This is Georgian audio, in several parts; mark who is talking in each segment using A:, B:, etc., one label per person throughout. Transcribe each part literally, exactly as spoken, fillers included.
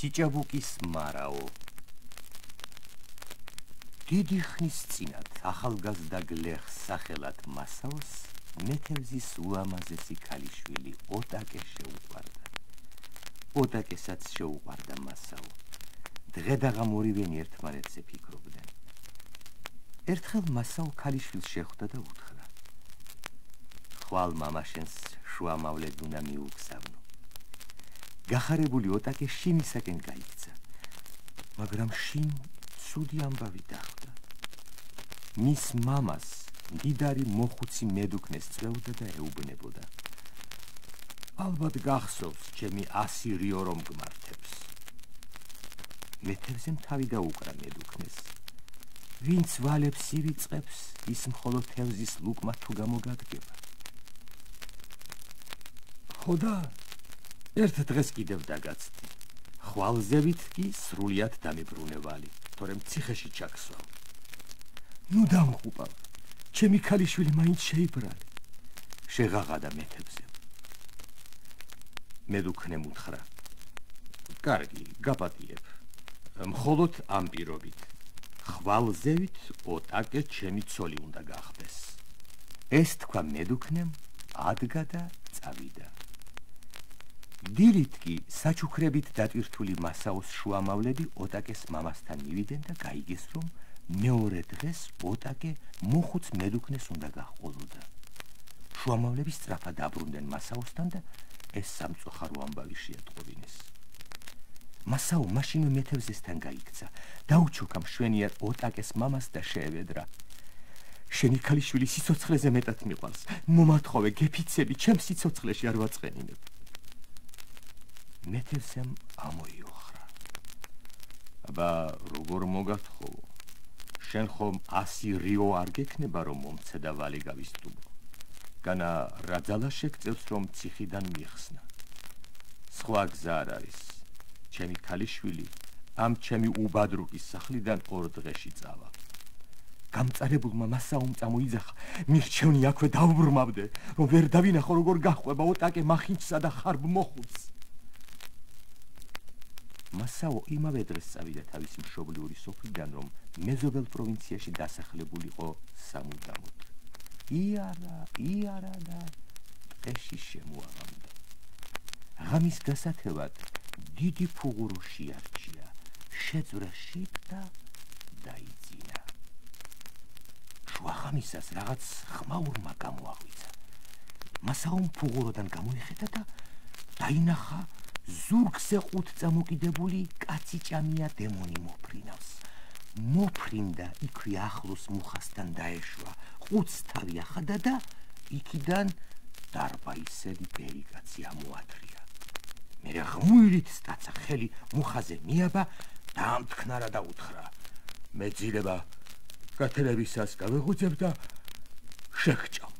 A: სიჭაბუკის მარაო. დიდი ხნის წინათ ახალგაზრდა გლეხს სახელად მასაოს მეთევზის ულამაზესი ქალიშვილი ოტაკე შეუყვარდა. ოტაკესაც შეუყვარდა მასაო. დღედაღამ ორივენი ერთმანეთზე ფიქრობდნენ. ერთხელ მასაო ქალიშვილს შეხვდა და უთხრა: ხვალ მამაშენს შუამავლედ უნდა მიუგზავნო. გახარებული ოტაკე შინისაკენ გაიქცა, მაგრამ შინ ცუდი ამბავი დახვდა. მის მამას მდიდარი მოხუცი მედუქნეს წვევდა და ეუბნებოდა: ალბათ გახსოვს ჩემი ასი რიო რომ გმართებს. მეთევზემ თავი დაუკრა მედუქნეს. ვინც ვალებს ივიწყებს, ის მხოლოდ თევზის ლუკმა თუ გამოგადგება. ხოდა ერთ დღეს კიდევ დაგაცდი. ხვალზევით კი სრულიად დამიბრუნებალი, თორემ ციხეში ჩაგსვამ. ნუ დამხუპავ, ჩემი ქალიშვილი მაინც შეიბრალე. შეღაღადა მეთევზემ. მედუქნემ უთხრა: კარგი, გაპატიებ. მხოლოდ ამ პირობით. ხვალზევით ოტაკე ჩემი ცოლი უნდა გახდეს. ეს თქვა მედუქნემ, ადგა და წავიდა. დილით კი საჩუქრებით დატვირთული მასაოს შუამავლები ოტაკეს მამასთან მივიდნენ და გაიგეს, რომ მეორე დღეს ოტაკე მოხუც მედუქნეს უნდა გაჰყოლოდა. შუამავლები სწრაფად დაბრუნდნენ მასაოსთან და ეს სამწუხარო ამბავი შეატყობინეს. მასაო მაშინვე მეთევზესთან გაიქცა, დაუჩოქა მშვენიერ ოტაკეს მამას და შეევედრა: შენი ქალიშვილი სიცოცხლეზე მეტად მიყვარს. მომათხოვე, გეფიცები, ჩემ სიცოცხლეში არ ვაწყენინებ. მეთევზემ ამოიოხრა: აბა როგორ მოგათხოვო? შენ ხომ ასი რიო არ გექნება რომ მომცე და ვალი გავისტუმრო. განა რა ძალა შეგწევს რომ ციხიდან მიხსნა. სხვა გზა არ არის. ჩემი ქალიშვილი ამ ჩემი უბადრუკის სახლიდან ორ დღეში წავა. გამწარებულმა მასაომ წამოიძახა: მირჩევნი აქვე დაუბრმავდე, რომ ვერ დავინახო როგორ გაჰყვება ოტაკე მახინჯსა და ხარბ მოხუცს. მასაო იმავე დღეს წავიდა თავისი მშობლიური სოფლიდან, რომ მეზობელ პროვინციაში დასახლებულიყო სამუდამოდ. იარა, იარა და ტყეში შემოაღამდა. ღამის გასათევად დიდი ფუღურო შეარჩია, შეძვრა შიგ და დაიძინა. შუაღამისას რაღაც ხმაურმა გამოაღვიძა. მასაომ ფუღუროდან გამოიხედა და დაინახა ზურგზე ყუთ წამოკიდებული კაციჭამია დემონი მოფრინავს. მოფრინდა იქვე ახლოს მუხასთან დაეშვა, ყუთს თავი ახადა და იქიდან დარბაისელი ბერიკაცი ამოადრია. მერე ღმულით სტაცა ხელი მუხაზე მიაბა, დაამტკნარა და უთხრა: მეძილება გათელებისას გავეხუცებ და შეგჭამ.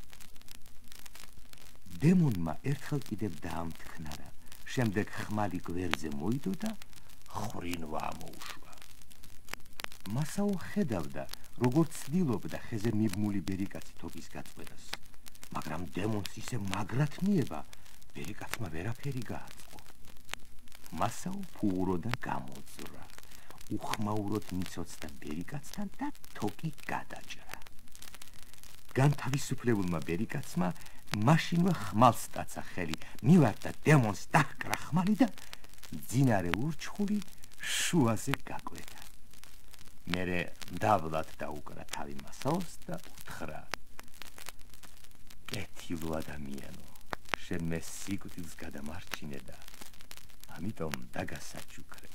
A: დემონმა ერთხელ კიდევ დაამტკნარა, შემდეგ ხმალი გვერდზე მოიდო და ხრინვა ამოუშვა. მასაო ხედავდა, როგორ ცდილობდა ხეზე მიბმული ბერიკაცი თოფის გაწყვეტას, მაგრამ დემონს ისე მაგრად მიება, ბერიკაცმა ვერაფერი გააწყო. მასაო ფუღუროდან გამოძვრა, უხმაუროდ მიცოცხლა ბერიკაცთან და თოკი გადაჭრა. განთავისუფლებულმა ბერიკაცმა მაშინვე ხმალს სტაცა ხელი, მივარდა დემონს დაჰკრა ხმალი და მძინარე ურჩხული შუაზე გაკვეთა. მერე მდაბლად დაუკრა თავი მასაოს და უთხრა: კეთილო ადამიანო, შენ მე სიკვდილს გადამარჩინე და ამიტომ დაგასაჩუქრე.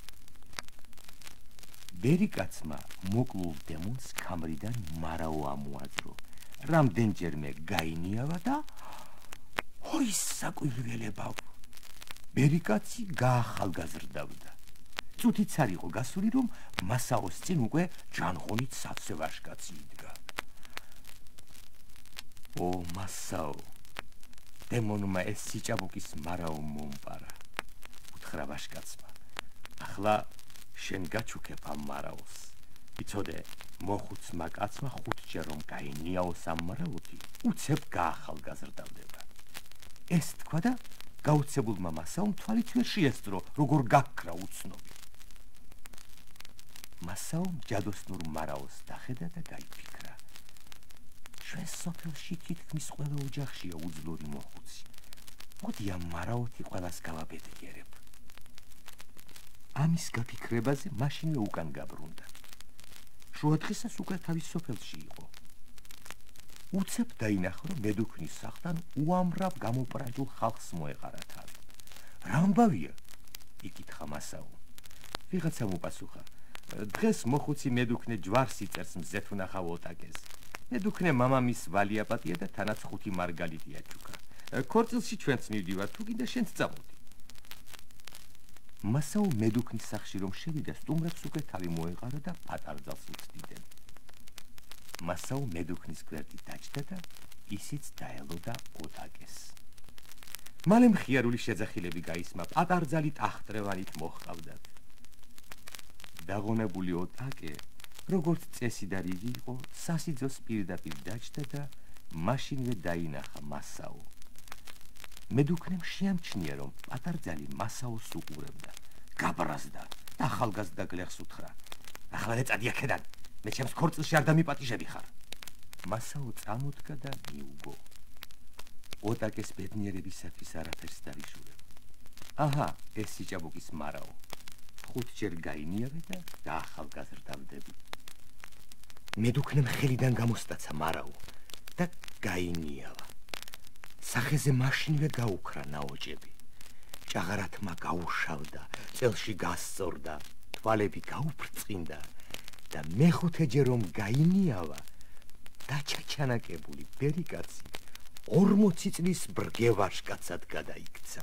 A: ბერიკაცმა მოკლულ დემონს ქამრიდან მარაო ამოაძრო, რამდენჯერმე გაინიავა და ой, საკვირველებავ. ბერიკაცი გაახალგაზრდავდა. წუთიც არ იყო გასული, რომ მასაოს წინ უკვე ჯანღონით საცე ვაჟკაცი იდგა. ო მასაო, დემონმა ეს სიჭაბუკის მარაო მომპარა, უთხრა ვაჟკაცმა. ახლა შენ გაჩუქებ ამ მარაოს. იცოდე, მოხუცმა კაცმა ხუთჯერ რომ გაინიაოს ამ მარაოთი, უცებ გაახალგაზრდავდება. ეს თქვა და გაუცებულმა მასაომ თვალით ვერ შეესწრო, როგორ გაქრა უცნობი. მასაომ ჯადოსნურ მარაოს დახედა და გაიფიქრა. ჩვენ სოფელში თითქმის ყველა ოჯახშია უძლური მოხუცი. მოდი ამ მარაოთი ყველას გავაბედიერებ. ამის გაფიქრებაზე მაშინვე უკან გაბრუნდა. შუადღესაც უკვე თავის სოფელში იყო. უცებ დაინახა, რომ მედუქნის სახლთან უამრავ გამოპრაჯულ ხალხს მოეყარა თავი. რა ამბავია? იკითხა მასაო. ვიღაცამ უპასუხა. დღეს მოხუცი მედუქნე ჯვარს იწერს მზეთ ვნახავ ოტაკეს. მედუქნე მამამის ვალიაპატია და თანაც ხუთი მარგალიტი აჩუქა. ქორწილში ჩვენც მივდივართ, თუ კიდე შენც წამოდი. მასაო მედუქნის სახლში რომ შევიდა, სტუმრებს უკვე თავი მოეყარა და პატარძალს უცდიდნენ. მასაო მედუქნის გვერდით დაჯდა და ისიც დაელოდა ოტაკეს. მალე მხიარული შეძახილები გაისმა, პატარძალი ტახტრევანით მოჰყავდათ. დაღონებული ოტაკე, როგორც წესი და რიგი იყო, სასიძოს პირდაპირ დაჯდა და მაშინვე დაინახა მასაო. მედუქნემ შეამჩნია, რომ პატარძალი მასაოს უყურებდა. გაბრაზდა და ახალგაზრდა გლეხს უთხრა. ახლა ეწადი აქედან, მე ჩემს ქორწილში არ დამიპატიჟები ხარ. მასაო წამოდგა და მიუგო. ოტაკეს ბედნიერებისათვის არაფერს დაიშურა. აჰა, ეს სიჭაბუკის მარაო. ხუთჯერ გაინიავე და დაახალგაზრდავდები. მედუქნემ ხელიდან გამოსტაცა მარაო და გაინიავა. სახეზე მაშინვე გაუქრა ნაოჭები. ჭაღარათმა გაუშავდა, წელში გასწორდა, თვალები გაუფრწყინდა და მეხუთეჯერ რომ გაინიავა, დაჩაჩანაკებული ბერიკაცი ორმოცი წლის ბრგევაშკაცად გადაიქცა.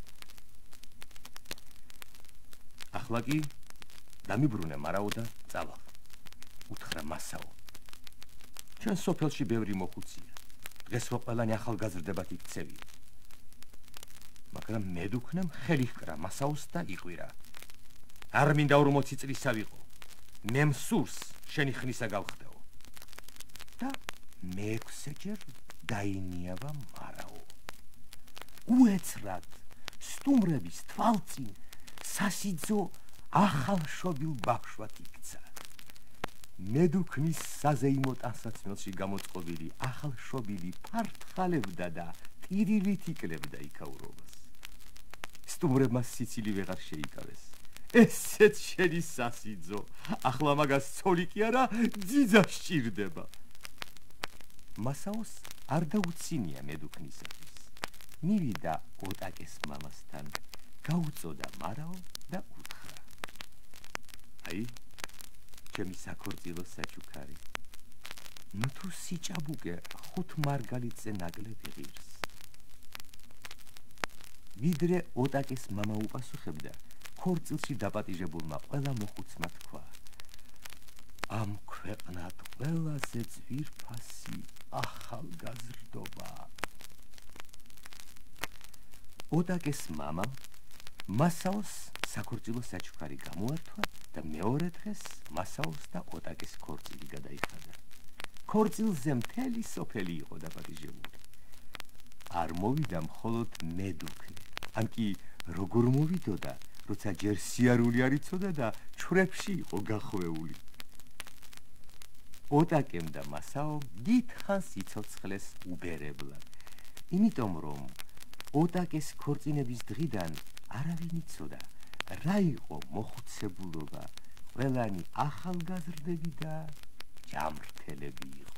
A: ახლა კი დამიბრუნე მარაო და წავალ, უთხრა მასაო. ჩვენ სოფელში ბევრი მოხუცია. დღეს ყველანი ახალგაზრდებად იქცევია. მაგრამ მედუქნემ ხელი ჰკრა მასაოს და იყვირა. არ მინდა ორმოცი წლისა ვიყო. მე მსურს შენი ხნისა გავხდეო. და მეექვსეჯერ დაინიავა მარაო. უეცრად სტუმრების თვალწინ სასიძო ახალშობილ ბავშვად იქცა. მედუქნის საზეიმო ტანსაცმელში გამოწყობილი ახალშობილი ფარტყალებდა და ტირილით იკლებდა იქაურობას. სტუმრებმა სიცილი ვეღარ შეიკავეს. ესეც შენი სასიძო, ახლა მაგას ცოლი კი არა, ძიძა სჭირდება. მასაოს არ დაუცინია მედუქნისათვის. მივიდა ოტაკეს მამასთან, გაუწოდა მარაო და უთხრა. აი, ჩემი საქორწილო საჩუქარი. ნუ თუ სიჭაბუკე ხუთ მარგალიტზე ნაკლები ღირს. ვიდრე ოტაკეს მამა უპასუხებდა, ქორწილში დაპატიჟებულმა ყველა მოხუცმა თქვა. ამ ქვეყნად ყველაზე ძვირფასი ახალგაზრდობა. ოტაკეს მამამ მასაოს საქორწილო საჩუქარი გამოართვა და მეორე დღეს მასაოს და ოტაკეს ქორწილი გადაიხადა. ქორწილზე მთელი სოფელი იყო დაპატიჟებული. არ მოვიდა მხოლოდ მედუქნე, ან კი როგორ მოვიდოდა, როცა ჯერ სიარული არ იცოდა და ჩვრებში იყო გახვეული. ოტაკემ და მასაომ დიდხანს იცოცხლეს უბერებლად, იმიტომ რომ ოტაკეს ქორწინების დღიდან არავინ იცოდა, რა იყო მოხუცებულობა, ყველანი ახალგაზრდები და ჯამრთელები იყო.